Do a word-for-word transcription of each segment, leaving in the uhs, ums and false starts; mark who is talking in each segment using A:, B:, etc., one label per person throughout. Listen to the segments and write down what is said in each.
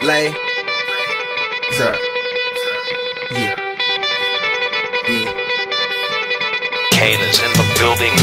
A: Lay. Sir. Yeah. Yeah.
B: Kane is in the building.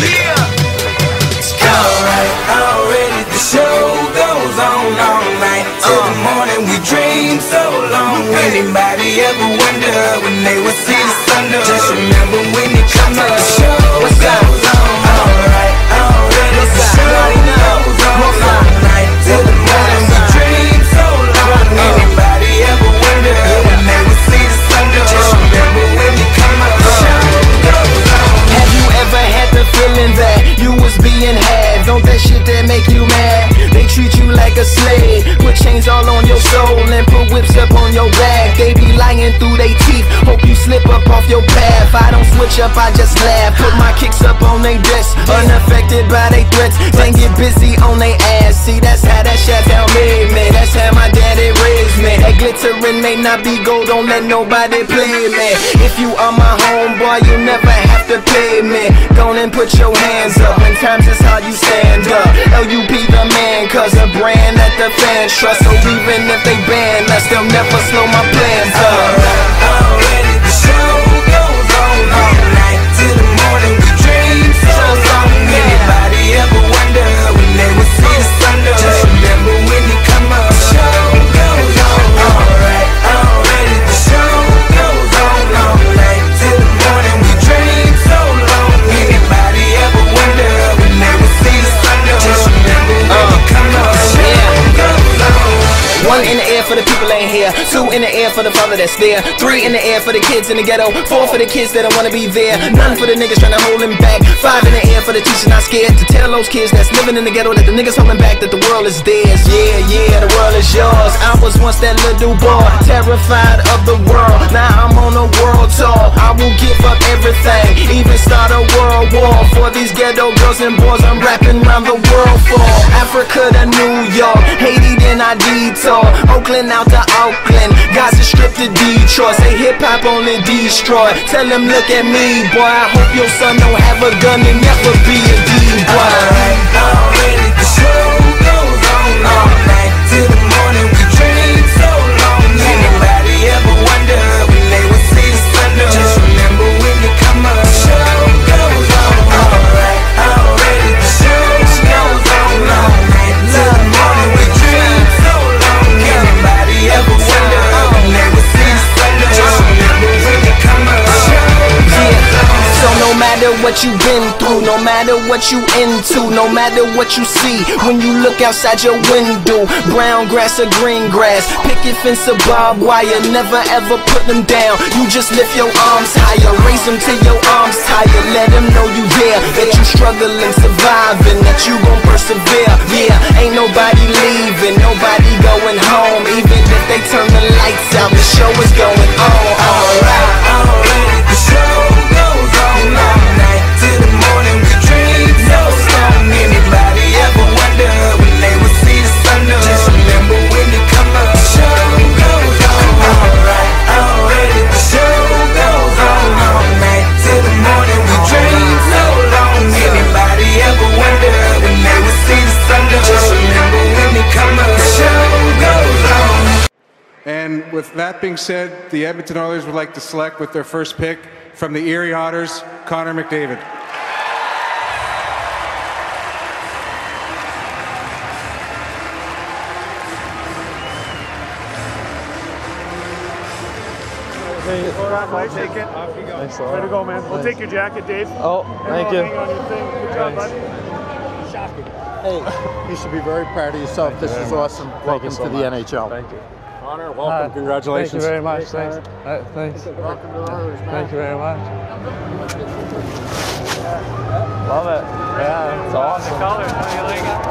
A: Yeah. Alright, already the show goes on all night. Till uh. the morning we dream so long. Anybody ever wonder when they would see the sun? Just remember when you come to the show goes on. Alright, already the show goes on all night. Till the morning we dream so long. Anybody ever wonder when they would see the sun? Just remember when you come to the show goes on. Have you ever had the feeling that you was being had? Don't that shit that make you mad? They treat you like a slave, put chains all on your soul and put whips up on your back. They be lying through they teeth, hope you slip up off your path. I don't switch up, I just laugh, put my kicks up on they desk, unaffected by they threats. Then get busy on they ass. See, that's how that shit tell me, man. That's how my daddy raised me. That glittering may not be gold, don't let nobody play me. If you are my homeboy, you never have to pay me. Go and put your hands up, when times is hard you stand up. L U P the man, cause a brand that the fans trust. So even if they ban us, they'll never slow my plans up. Alright, already the show goes on all night. Till the morning we dream so long. Anybody ever wonder when they would see the sun? Just remember when you come up, the show goes on. Alright, already the show goes on all night. Till the morning we dream so long. Anybody ever wonder when they would see the sun? Just remember when you come up, the show goes on. One in the air for the people ain't here. Two in the air for the father that's there. Three in the air for the kids in the ghetto. Four for the kids that don't wanna be there. None for the niggas trying to hold him back. Five in the air for the teachers not scared to tell those kids that's living in the ghetto that the niggas holding back that the world is theirs. Yeah, yeah, the world is yours. I was once that little boy, terrified of the world. Now I'm on a world tour. I will give up everything, even start a world war for these ghetto girls and boys I'm rapping around the world for. Africa to New York, Haiti then I detour. Oakland out to Oakland, Gaza Strip to Detroit. Say hip hop only destroy. Tell them look at me, boy. I hope your son don't have a gun and never be a D-boy. Alright, already the show goes on all night. Till the morning we dream so long. Anybody ever wonder when they would see the sun? Just remember when you come up, the show goes on. Alright, already the show goes on all night. Till the morning we dream so long. Anybody ever wonder when they would see the sun? Just remember when you come up, the show goes on. So no matter what you've been through, no matter what you into, no matter what you see when you look outside your window, brown grass or green grass, picket fence or barbed wire, never ever put them down. You just lift your arms higher, raise them till your arms tired. Let them know you there, that you struggling, surviving, that you gon' persevere. Yeah, ain't nobody leaving, nobody going home. Even if they turn the lights out, the show is going on. Alright, already the show goes on all night. Till the morning we dream so long. Anybody ever wonder when they would see the sun? Just remember when you come up, the show goes on. Alright, already the show goes on all night. Till the morning we dream so long. Anybody ever wonder when they would see the sun? Just remember when you come up, the show goes on.
C: And with that being said, the Edmonton Oilers would like to select with their first pick from the Erie Otters, Connor McDavid.
D: Congratulations. Take it. Off you go. Thanks a lot. Way to go, man. We'll Thanks. take your jacket, Dave.
E: Oh, thank you.
D: Hang on your thing. Good job, bud. Shocking.
E: Hey, you should be very proud of yourself. Thank this you is awesome. Welcome so to the much. N H L.
D: Thank you.
F: Connor, welcome. Uh, Congratulations.
E: Thank you very much. Thanks. Uh, thanks.
F: Welcome to the Oilers, man.
E: Thank you very much. Love it. Yeah, it's awesome.
D: The colors, how do you like it?